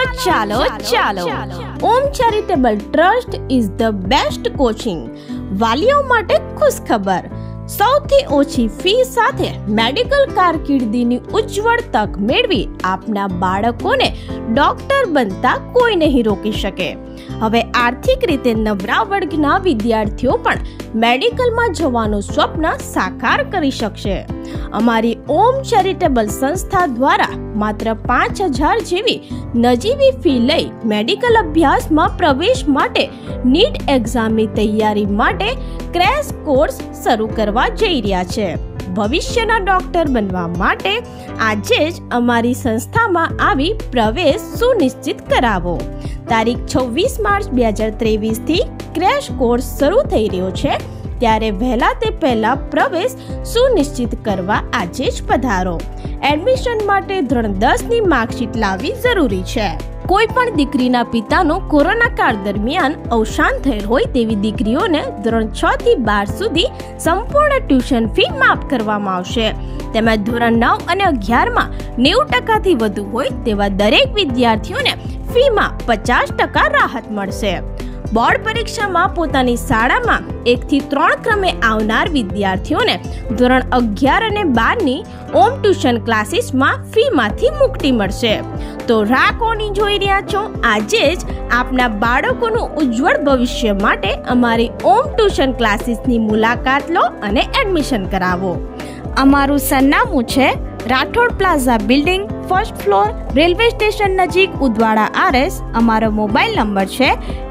ચાલો ચાલો Om charitable trust is the best coaching. વાલીઓ માટે ખુશ ખબર. સૌથી ઓછી ફી સાથે મેડિકલ કારકિર્દીની ઉજ્જવળ તક મેળવી આપના બાળકોને ડોક્ટર બનતા કોઈ નહીં રોકી શકે. હવે આર્થિક રીતે નબળા વર્ગના વિદ્યાર્થીઓ પણ મેડિકલમાં જવાનું સ્વપ્ન સાકાર કરી શકશે. અમારી ઓમ ચેરિટેબલ સંસ્થા દ્વારા માત્ર 5,000 જેવી નજીવી ફી લઈ મેડિકલ અભ્યાસમાં પ્રવેશ માટે નીટ એક્ઝામની તૈયારી માટે ક્રેશ કોર્સ શરૂ કરવા જઈ રહ્યા છે. ભવિષ્યના ડોક્ટર બનવા માટે આજે જ અમારી સંસ્થામાં આવી પ્રવેશ સુનિશ્ચિત કરાવો. તારીખ 26 માર્ચ 2023 થી ક્રેશ કોર્સ શરૂ થઈ રહ્યો છે, ત્યારે વહેલા તે પહેલા પ્રવેશ સુનિશ્ચિત કરવા આજે જ પધારો. એડમિશન માટે ધોરણ 10 ની માર્કશીટ લાવવી જરૂરી છે. કોઈ પણ દીકરીના પિતાનું કોરોના કાળ દરમિયાન અવસાન થયેલ હોય તેવી દીકરીઓને ધોરણ 6 થી 12 સુધી સંપૂર્ણ ટ્યુશન ફી માફ કરવામાં આવશે. તેમજ ધોરણ 9 અને 11માં 90% થી વધુ હોય તેવા દરેક વિદ્યાર્થીઓને ફીમાં 50% રાહત મળશે. બોર્ડ પરીક્ષામાં પોતાની શાળામાં 1 થી 3 ક્રમે આવનાર વિદ્યાર્થીઓને ધોરણ 11 અને 12ની ઓમ ટ્યુશન ક્લાસીસમાં ફીમાંથી મુક્તિ મળશે. તો રાહ કોની જોઈ રહ્યા છો? આજે જ આપના બાળકોનું ઉજ્જવળ ભવિષ્ય માટે અમારી ઓમ ટ્યુશન ક્લાસીસની મુલાકાત લો અને એડમિશન કરાવો. અમારું સરનામું છે Rathod plaza building, first floor, railway station નજીક, ઉદવાડા RS. અમારો મોબાઈલ નંબર છે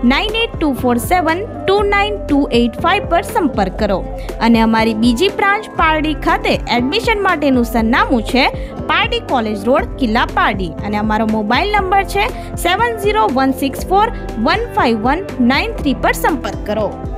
9824729285 પર સંપર્ક કરો. અને અમારી બીજી બ્રાન્ચ પારડી ખાતે એડમિશન માટેનું સરનામું છે પારડી કોલેજ રોડ, કિલ્લા પારડી. અને અમારો મોબાઈલ નંબર છે 7016415193 પર સંપર્ક કરો.